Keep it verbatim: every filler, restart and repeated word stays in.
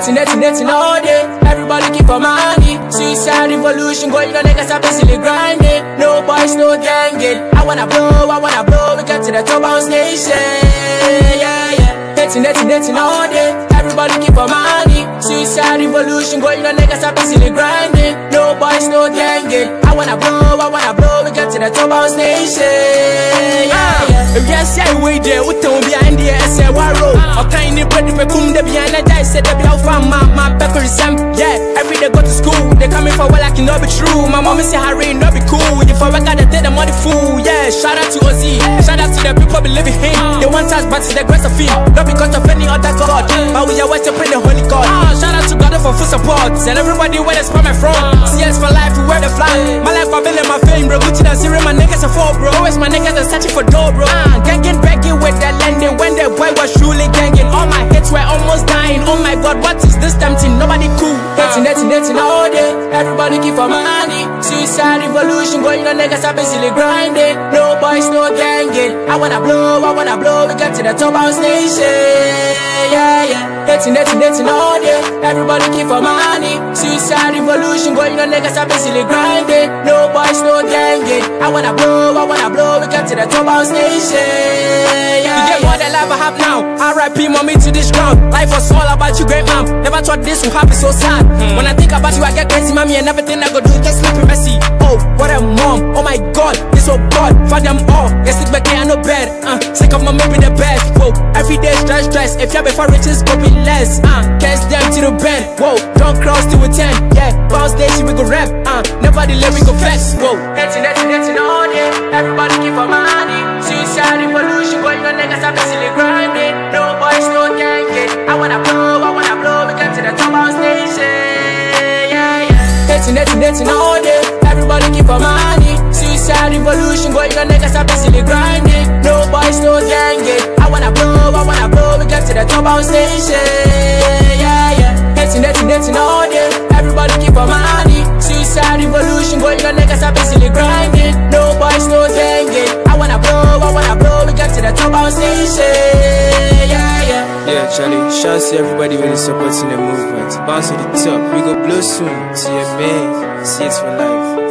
Netting, netting, netting all day. Everybody keep for money. Suicide revolution, going on niggas are basically grinding. No boys, no ganging. I wanna blow, I wanna blow. We get to the top house nation. Yeah, yeah. Netting, netting, netting all day. Everybody keep for money. Suicide revolution, going on niggas are basically grinding. No boys, no ganging. I wanna blow, I wanna blow. We get to the top house nation. Yeah, yeah. If you say we there, we don't be behind the S A warrow. Or kind of bread if I come the behind the dice, said that be out from my my back or some. Yeah, every day go to school. They coming for what I can not be true. My mom say Harry not be cool. If I work out the day, the money fool. Yeah, shout out to Ozzy. Shout out to the people believing him. They want us, but it's the grace of him. Not because of any other God, but we are worshiping the Holy God. Ah, shout out to God for full support. Tell everybody where they spam from. C S for life, we wear the flag. My life, my building, my fame, bro. Gucci and Siri, my niggas are for, bro. Always my niggas are searching for dough, bro. Ah, ganging, begging with the landing. When the boy was truly ganging, all my hits were almost dying. Oh my God, what is this tempting? Nobody cool. Dating, dating, dating all day. Everybody keep for money. Suicide revolution, going on niggas are basically grinding. No boys, no ganging. I wanna blow, I wanna blow. We get to the top house nation. Yeah, yeah. Dating, dating, dating all day. Everybody keep for money. Suicide revolution, going on niggas are basically grinding. No boys, no ganging. I wanna blow, I wanna blow. We get to the top house nation. Yeah, you get more than life I have now. R I P mommy to this ground. Life was all about you, great mom. Never thought this would happen so sad. Hmm. When I think about you, I get crazy, mommy, and everything I go do just sleeping messy. Oh, what a mom. Oh my God, this so God. For them all, they sleep back here, no bed. Uh, sick of my maybe the best. Whoa, every day stress, stress. If you're before riches, go be less. Uh, catch them to the bend. Whoa, don't cross to a ten. Yeah, bounce station we go rap. Uh, never delay we go flex. Whoa, dating, dating, dating all day. Everybody keep for money. Suicide revolution, going on niggas are basically grinding. No boys, no ganging. I wanna blow, I wanna blow. We get to the top house nation. Yeah, yeah. Dating, dating, dating all day. Everybody keep for money. Suicide revolution, going on niggas are basically grinding. No boys, no ganging. I wanna blow, I wanna blow. We get to the top house nation. Yeah, yeah. Dating, dating, dating all day. Everybody keep for money. Suicide revolution, going on niggas are basically grinding. No boys, no ganging. I wanna blow, I wanna blow. We get to the top house nation. Yeah, yeah. Yeah, Charlie, shout to everybody when is supporting the movement. Bounce to the top, we go blow soon. To your man, see it for life.